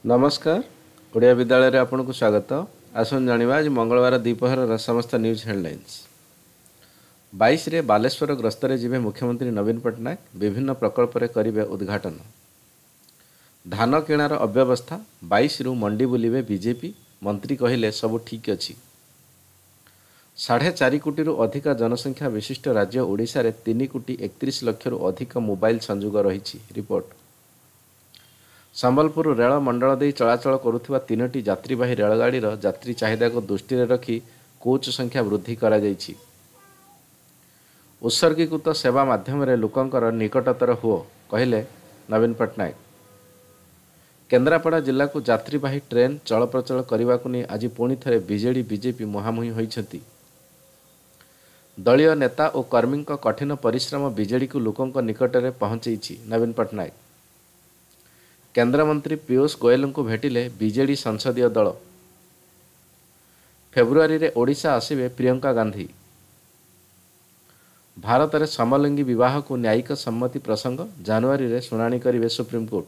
नमस्कार। ओडिया विद्यालय रे आपन को स्वागत। आसन जानिबा आज मंगलवार द्विपहर समस्त न्यूज हेडलाइंस। 22 रे बालेश्वर ग्रस्तरे जिबे मुख्यमंत्री नवीन पट्टनायक विभिन्न प्रकल्प रे करिवे उद्घाटन। धान किणार अव्यवस्था 22 रु मंडी बुलिबे बीजेपी मंत्री कहिले सब ठीक अछि। 4.5 कोटी रु अधिक जनसंख्या विशिष्ट राज्य ओडिशा रे 3 कोटी 31 लाख रु अधिक मोबाइल संयोग रहिछि रिपोर्ट। संबलपुर रेल मंडल दे चलाचल करुवा 3टी यात्रीवाही रेलगाड़ीर यात्री चाहिदा को दृष्टि रखी कोच संख्या वृद्धि करा जाइछि। उत्सर्गीकृत सेवा माध्यम लोकंकर निकटतर हुओ कहले नवीन पट्टनायक। केन्द्रापड़ा जिला को यात्रीवाही ट्रेन चलप्रचल करने को नहीं आज पुणी थे बीजेडी बीजेपी मुहांमुही होइछंती। दलीय नेता और कर्मी कठिन परिश्रम बीजेडी को लोकंक निकटरे पहुंचैछि नवीन पट्टनायक। केन्द्रमंत्री पीयूष गोयल को भेटिले बीजेडी संसदीय दल। फेब्रुआरी रे ओडिशा आसिबे प्रियंका गांधी। भारत में समलिंगी विवाह को न्यायिक सम्मति प्रसंग जनवरी रे शुणाणी करिवे सुप्रीमकोर्ट।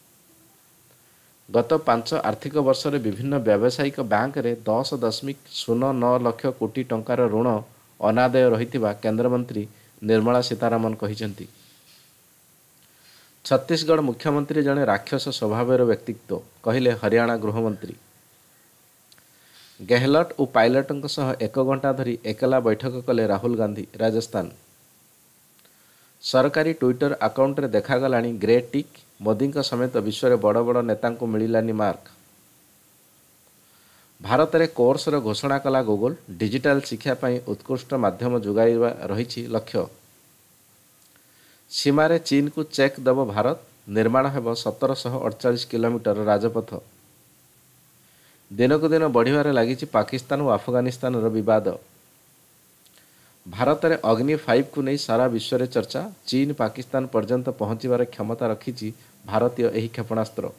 गत 5 आर्थिक वर्ष रे विभिन्न व्यावसायिक बैंक रे 10.09 लाख कोटी टंकार ऋण अनादाय रहिथिबा केन्द्रमंत्री निर्मला सीतारमण कहिसेंती। छत्तीसगढ़ मुख्यमंत्री जड़े राक्षस स्वभावर व्यक्तित्व कहले हरियाणा गृहमंत्री। गेहलट और पायलटों सह 1 घंटा धरी एकला बैठक कले राहुल गांधी राजस्थान। सरकारी ट्विटर अकाउंट रे देखागलानी ग्रे टिक। मोदी समेत विश्व में बड़ बड़ नेता को मिलानी मार्क। भारत में कोर्स घोषणा कला गूगल। डिजिटल शिक्षा पाई उत्कृष्ट माध्यम जोगाइबा रही लक्ष्य। सीमारे चीन को चेक दब भारत। निर्माण हेब 1748 किलोमीटर राजपथ। दिनकु दिन बढ़िबारे लागिछि पाकिस्तान और अफगानिस्तान विवाद। भारत में अग्नि 5 को नहीं सारा विश्व में चर्चा। चीन पाकिस्तान पर्यंत पहुँचबार क्षमता रखिछि भारतीय एही क्षेपणास्त्र।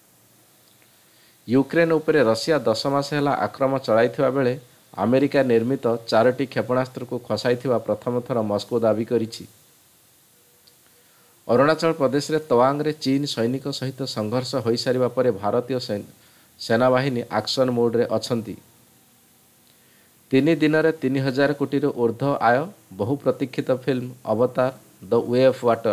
यूक्रेन उपरे रशिया 10 मास हेला आक्रमण चलाइथिबा बेले अमेरिका निर्मित 4टी क्षेपणास्त्र को खसाइथिबा प्रथम थर मस्को दाबी करिछि। अरुणाचल प्रदेश रे तवांग रे चीन सैनिक सहित संघर्ष हो सारिबा परे भारतीय सेनाबाहिनी एक्शन मोड रे अछंती। 3 दिन रे 3000 कोटी रो ऊर्ध्व आय। बहु प्रतीक्षित film Avatar the way of water.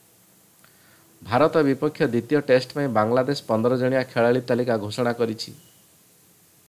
Bharat विपक्ष द्वितीय टेस्ट में बांग्लादेश 15 जणिया खेलाड़ी तालिका घोषणा करिछि।